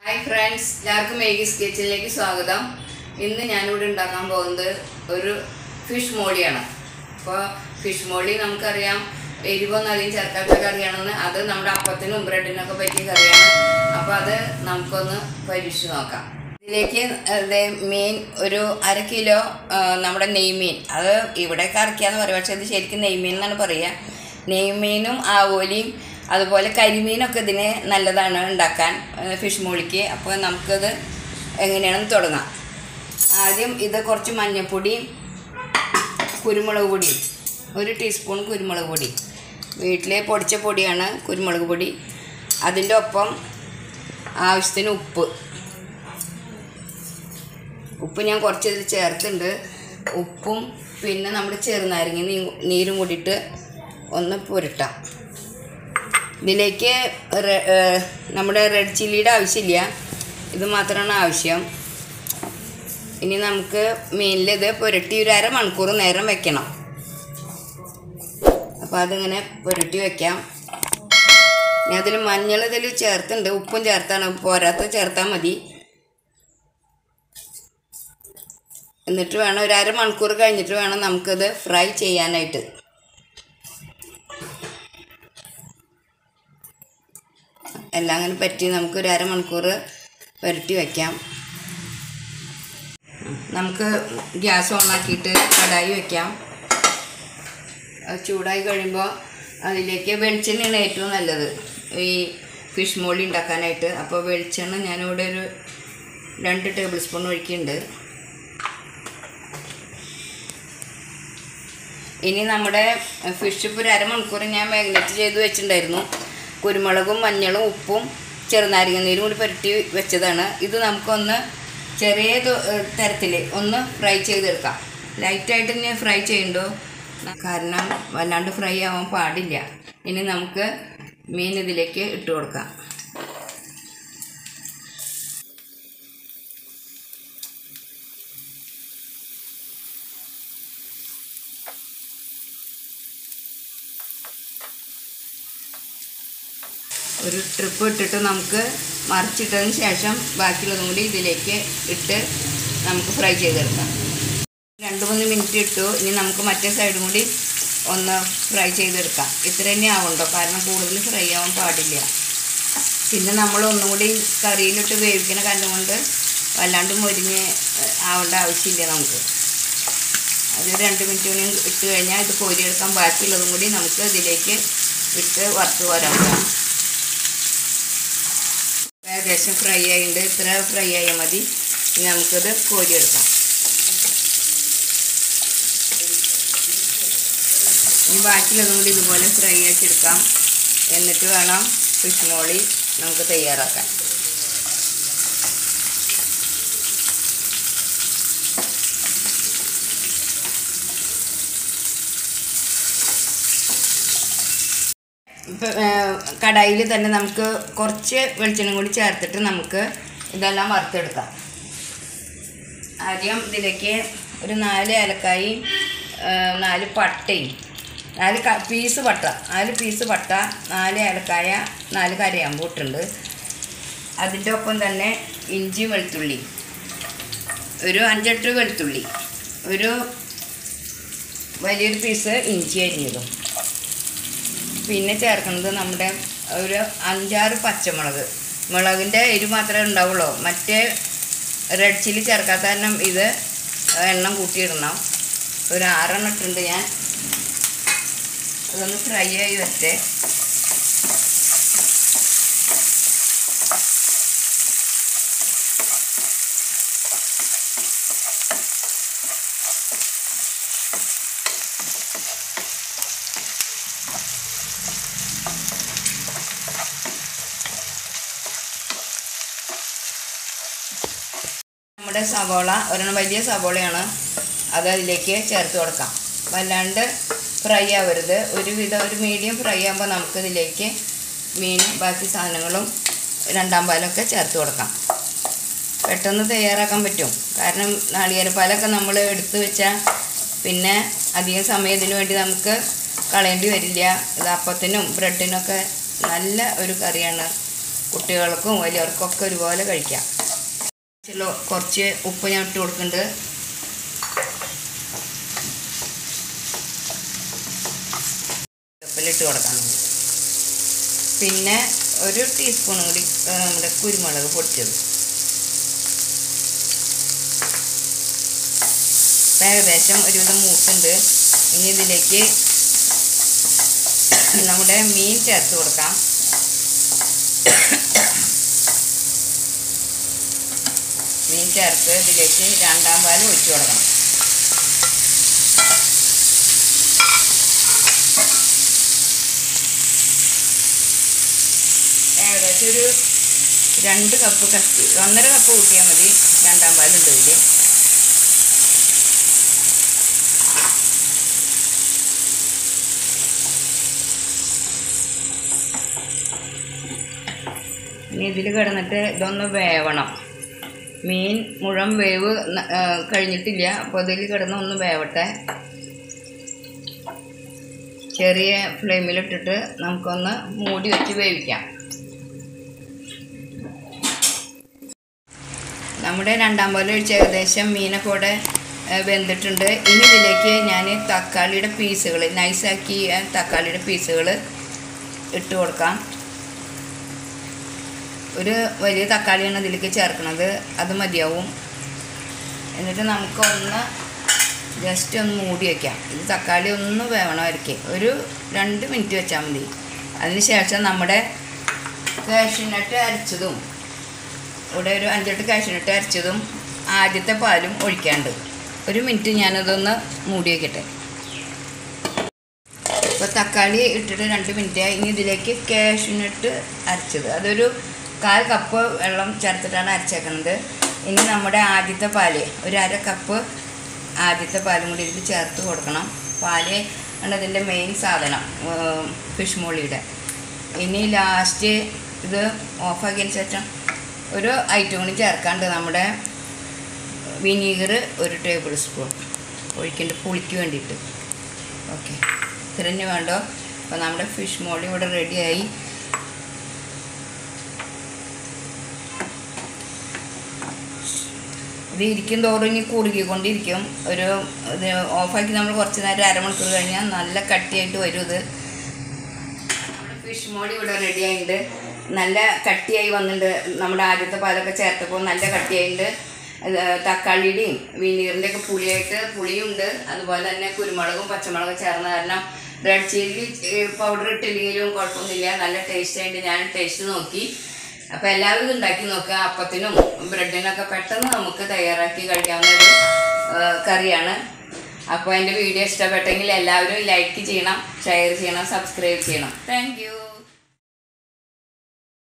Hi friends, എല്ലാവർക്കും Magis കിച്ചണിലേക്ക് സ്വാഗതം. ഇന്ന് ഞാൻ ഇവിടെ ഉണ്ടാക്കാൻ പോകുന്നത് ഒരു ഫിഷ് മോളിയാണ്. അപ്പോൾ ഫിഷ് മോളി നമുക്കറിയാം എരിവൊന്നും അധികം ചേർക്കാത്ത കറിയാണെന്ന്. അത് നമ്മുടെ അപ്പത്തിനും ബ്രെഡിനൊക്കെ പറ്റിയ കറിയാണ്. അപ്പോൾ അത് നമുക്കൊന്ന് പരീക്ഷിച്ച് നോക്കാം. ഇതിലേക്ക് മീൻ ഒരു 1/2 കിലോ നമ്മുടെ നെയ്മീൻ, അത് ഇവിടെ കറിക്കാന്ന് പറയും, പക്ഷേ ഇത് ശരിക്കും നെയ്മീൻ എന്നാണ് പറയുക. നെയ്മീനും ആവോലിയും അതുപോലെ കരിമീനൊക്കെ ഇതിന് നല്ലതാണ് ഉണ്ടാക്കാൻ ഫിഷ് മോളിക്ക്. അപ്പോൾ നമുക്കത് എങ്ങനെയാണെന്ന് തുടങ്ങാം. ആദ്യം ഇത് കുറച്ച് മഞ്ഞൾപ്പൊടി, കുരുമുളക് പൊടി, 1 ടീസ്പൂൺ കുരുമുളക് പൊടി, വീട്ടിൽ പൊടിച്ച പൊടിയാണ് കുരുമുളക് പൊടി. അതിൻ്റെ ഒപ്പം ആവശ്യത്തിന് ഉപ്പ് ഞാൻ കുറച്ച് ഇതിൽ ചേർത്തിട്ടുണ്ട്. ഉപ്പും പിന്നെ നമ്മുടെ ചെറുനാരങ്ങ നീരും കൂടിയിട്ട് ഒന്ന് പുരട്ടാം. ഇതിലേക്ക് നമ്മുടെ റെഡ് ചില്ലിയുടെ ആവശ്യമില്ല, ഇത് മാത്രമാണ് ആവശ്യം. ഇനി നമുക്ക് മീനിൽ ഇത് പുരട്ടി ഒരു 1/2 മണിക്കൂർ നേരം വെക്കണം. അപ്പോൾ അതിങ്ങനെ പുരട്ടി വയ്ക്കാം. ഞാൻ അതിൽ മഞ്ഞൾ ഇതിൽ ചേർത്തുണ്ട്, ഉപ്പും ചേർത്താണ്, പോരാത്ത ചേർത്താൽ മതി. എന്നിട്ട് വേണം ഒരു 1/2 മണിക്കൂർ കഴിഞ്ഞിട്ട് വേണം നമുക്കത് ഫ്രൈ ചെയ്യാനായിട്ട്. എല്ലാം അങ്ങനെ പറ്റി നമുക്കൊരു 1/2 മണിക്കൂർ പുരട്ടി വയ്ക്കാം. നമുക്ക് ഗ്യാസ് ഓണാക്കിയിട്ട് കടായി വയ്ക്കാം. ചൂടായി കഴിയുമ്പോൾ അതിലേക്ക് വെളിച്ചെണ്ണയാണ് ഏറ്റവും നല്ലത് ഈ ഫിഷ് മോളി ഉണ്ടാക്കാനായിട്ട്. അപ്പോൾ വെളിച്ചെണ്ണ ഞാനിവിടെ ഒരു 2 ടേബിൾ സ്പൂൺ ഒഴിക്കുന്നുണ്ട്. ഇനി നമ്മുടെ ഫിഷ് ഇപ്പോൾ ഒരു 1/2 മണിക്കൂർ ഞാൻ മാഗ്നേറ്റ് ചെയ്ത് വെച്ചിട്ടുണ്ടായിരുന്നു. കുരുമുളകും മഞ്ഞളും ഉപ്പും ചെറുനാരങ്ങ നീരും കൂടി പുരട്ടി വെച്ചതാണ്. ഇത് നമുക്കൊന്ന് ചെറിയ തരത്തിൽ ഒന്ന് ഫ്രൈ ചെയ്തെടുക്കാം. ലൈറ്റായിട്ട് തന്നെ ഫ്രൈ ചെയ്യണ്ടോ, കാരണം വല്ലാണ്ട് ഫ്രൈ ആവാൻ പാടില്ല. ഇനി നമുക്ക് മീൻ ഇതിലേക്ക് ഇട്ട് കൊടുക്കാം. ഒരു ട്രിപ്പ് ഇട്ടിട്ട് നമുക്ക് മറിച്ചിട്ടതിന് ശേഷം ബാക്കിയുള്ളതും കൂടി ഇതിലേക്ക് ഇട്ട് നമുക്ക് ഫ്രൈ ചെയ്തെടുക്കാം. 2-3 മിനിറ്റ് ഇട്ടു. ഇനി നമുക്ക് മറ്റേ സൈഡും കൂടി ഒന്ന് ഫ്രൈ ചെയ്തെടുക്കാം. ഇത്ര തന്നെ ആവുണ്ടോ, കാരണം കൂടുതൽ ഫ്രൈ ആവാൻ പാടില്ല. പിന്നെ നമ്മൾ ഒന്നും കൂടി കറിയിലിട്ട് വേവിക്കുന്ന കാരണം കൊണ്ട് വല്ലാണ്ട് മുരിഞ്ഞ് ആവേണ്ട ആവശ്യമില്ല നമുക്ക്. അത് 2 മിനിറ്റ് കൂടി ഇട്ട് കഴിഞ്ഞാൽ ഇത് കോരിയെടുക്കാം. ബാക്കിയുള്ളതും കൂടി നമുക്ക് ഇതിലേക്ക് ഇട്ട് വറുത്ത് കോരാക്കാം. ഏകദേശം ഫ്രൈ ആയിട്ടുണ്ട്. ഇത്ര ഫ്രൈ ആയാൽ മതി. ഇനി നമുക്കത് കോരിയെടുക്കാം. ഇനി ബാക്കിയുള്ളതും കൂടി ഇതുപോലെ ഫ്രൈ ആക്കി എടുക്കാം. എന്നിട്ട് വേണം ഫിഷ് മോളി നമുക്ക് തയ്യാറാക്കാൻ. കടായിൽ തന്നെ നമുക്ക് കുറച്ച് വെളിച്ചെണ്ണ കൂടി ചേർത്തിട്ട് നമുക്ക് ഇതെല്ലാം വറുത്തെടുക്കാം. ആദ്യം ഇതിലേക്ക് ഒരു 4 ഏലക്കായും 4 പട്ടയും 4 പീസ് പട്ട 4 ഏലക്കായ 4 കരയാമ്പൂ ഇട്ടുണ്ട്. അതിൻ്റെ ഒപ്പം തന്നെ ഇഞ്ചി വെളുത്തുള്ളി, ഒരു 5-8 വെളുത്തുള്ളി, ഒരു വലിയൊരു പീസ് ഇഞ്ചി അരിഞ്ഞതും, പിന്നെ ചേർക്കുന്നത് നമ്മുടെ ഒരു 5-6 പച്ചമുളക്. മുളകിൻ്റെ എരിവ് മാത്രമേ ഉണ്ടാവുള്ളൂ, മറ്റേ റെഡ് ചില്ലി ചേർക്കാത്ത കാരണം ഇത് എണ്ണം കൂട്ടിയിടണം. ഒരു 6 എണ്ണം ഇട്ടുണ്ട് ഞാൻ. അതൊന്ന് ഫ്രൈ ആയി വരട്ടെ. നമ്മുടെ സവോള ഒരെണ്ണം വലിയ സവോളയാണ്, അത് അതിലേക്ക് ചേർത്ത് കൊടുക്കാം. വല്ലാണ്ട് ഫ്രൈ ആവരുത്, ഒരു മീഡിയം ഫ്രൈ ആകുമ്പോൾ നമുക്കിതിലേക്ക് മീനും ബാക്കി സാധനങ്ങളും 2-ാം പാലൊക്കെ ചേർത്ത് കൊടുക്കാം. പെട്ടെന്ന് തയ്യാറാക്കാൻ പറ്റും, കാരണം നാളികേരപ്പാലൊക്കെ നമ്മൾ എടുത്ത് വെച്ചാൽ പിന്നെ അധികം സമയത്തിന് വേണ്ടി നമുക്ക് കളയേണ്ടി വരില്ല. ഇത് അപ്പത്തിനും ബ്രെഡിനൊക്കെ നല്ല ഒരു കറിയാണ് കുട്ടികൾക്കും വലിയവർക്കൊക്കെ ഒരുപോലെ കഴിക്കാം. കുറച്ച് ഉപ്പ് ഞാൻ ഇട്ട് കൊടുക്കുന്നുണ്ട്. ഉപ്പിലിട്ട് കൊടുക്കണം. പിന്നെ ഒരു ടീസ്പൂണും കൂടി നമ്മുടെ കുരുമുളക് പൊടിച്ചത്. ഏകദേശം ഒരുവിധം മൂട്ടുണ്ട്. ഇനി ഇതിലേക്ക് നമ്മുടെ മീൻ ചേർത്ത് കൊടുക്കാം. മീൻ ചേർത്ത് ഇതിലേക്ക് രണ്ടാം പാൽ ഒഴിച്ചു കൊടുക്കണം. ഏകദേശം ഒരു 2 കപ്പ് 1.5 കപ്പ് കൂട്ടിയാൽ മതി. രണ്ടാം പാലുണ്ട് ഇതിൽ. ഇനി ഇതിൽ കിടന്നിട്ട് ഇതൊന്ന് വേവണം. മീൻ മുഴുവൻ വേവ് കഴിഞ്ഞിട്ടില്ല. അപ്പോൾ ഇതിൽ കിടന്ന് ഒന്ന് വേവട്ടെ. ചെറിയ ഫ്ലെയിമിലിട്ടിട്ട് നമുക്കൊന്ന് മൂടി വെച്ച് വേവിക്കാം. നമ്മുടെ രണ്ടാം പാൽ ഒഴിച്ച് ഏകദേശം മീനൊക്കെ ഇവിടെ വെന്തിട്ടുണ്ട്. ഇനി ഇതിലേക്ക് ഞാൻ തക്കാളിയുടെ പീസുകൾ, നൈസാക്കി തക്കാളിയുടെ പീസുകൾ ഇട്ട് കൊടുക്കാം. ഒരു വലിയ തക്കാളിയാണ് ഇതിലേക്ക് ചേർക്കുന്നത്. അത് മതിയാവും. എന്നിട്ട് നമുക്കൊന്ന് ജസ്റ്റ് ഒന്ന് മൂടി വയ്ക്കാം. ഇത് തക്കാളി ഒന്ന് വേവണമായിരിക്കും. ഒരു 2 മിനിറ്റ് വെച്ചാൽ മതി. അതിന് ശേഷം നമ്മുടെ കാഷ്യൂനട്ട് അരച്ചതും, ഇവിടെ ഒരു 5-8 കാഷ്യൂനട്ട് അരച്ചതും ആദ്യത്തെ പാലും ഒഴിക്കാണ്ട്. 1 മിനിറ്റ് ഞാനതൊന്ന് മൂടി വയ്ക്കട്ടെ. ഇപ്പോൾ തക്കാളി ഇട്ടിട്ട് 2 മിനിറ്റായി. ഇനി ഇതിലേക്ക് കാഷ്യൂനട്ട് അരച്ചത്, അതൊരു 1/4 കപ്പ് വെള്ളം ചേർത്തിട്ടാണ് അരച്ചേക്കുന്നത്. ഇനി നമ്മുടെ ആദ്യത്തെ പാല്, ഒരു 1/2 കപ്പ് ആദ്യത്തെ പാലും കൂടി ഇതിൽ ചേർത്ത് കൊടുക്കണം. പാല് ആണ് ഇതിൻ്റെ മെയിൻ സാധനം ഫിഷ് മോളിയുടെ. ഇനി ലാസ്റ്റ് ഇത് ഓഫാക്കിയതിന് ശേഷം ഒരു ഐറ്റം കൂടി ചേർക്കാണ്ട്. നമ്മുടെ വിനീഗർ 1 ടേബിൾ സ്പൂൺ ഒഴിക്കേണ്ട പുളിക്ക് വേണ്ടിയിട്ട്. ഓക്കെ, ഇത്രന്നെ വേണ്ടോ. അപ്പോൾ നമ്മുടെ ഫിഷ് മോളി ഇവിടെ റെഡിയായി. ഇത് ഇരിക്കും തോറും ഇനി കുറുകിക്കൊണ്ടിരിക്കും. ഇത് ഓഫാക്കി നമ്മൾ കുറച്ച് നേരം 1/2 മണിക്കൂർ കഴിഞ്ഞാൽ നല്ല കട്ടിയായിട്ട് വരും. ഇത് നമ്മുടെ ഫിഷ് മോളി ഇവിടെ റെഡി ആയിട്ടുണ്ട്. നല്ല കട്ടിയായി വന്നിട്ടുണ്ട്. നമ്മുടെ ആദ്യത്തെ പാലൊക്കെ ചേർത്തപ്പോൾ നല്ല കട്ടിയായിട്ടുണ്ട്. തക്കാളിയുടെയും വിനീറിൻ്റെയൊക്കെ പുളിയുണ്ട്. അതുപോലെ തന്നെ കുരുമുളകും പച്ചമുളകും ചേർന്ന കാരണം റെഡ് ചില്ലി പൗഡർ ഇട്ടില്ലെങ്കിലും കുഴപ്പമൊന്നുമില്ല. നല്ല ടേസ്റ്റ് ആയിട്ട് ഞാൻ ടേസ്റ്റ് നോക്കി. അപ്പോൾ എല്ലാവരും ഇത് ഉണ്ടാക്കി നോക്കുക. അപ്പത്തിനും ബ്രെഡിനൊക്കെ പെട്ടെന്ന് നമുക്ക് തയ്യാറാക്കി കഴിക്കാവുന്ന ഒരു കറിയാണ്. അപ്പോൾ എൻ്റെ വീഡിയോ ഇഷ്ടപ്പെട്ടെങ്കിൽ എല്ലാവരും ലൈക്ക് ചെയ്യണം, ഷെയർ ചെയ്യണം, സബ്സ്ക്രൈബ് ചെയ്യണം. Thank U.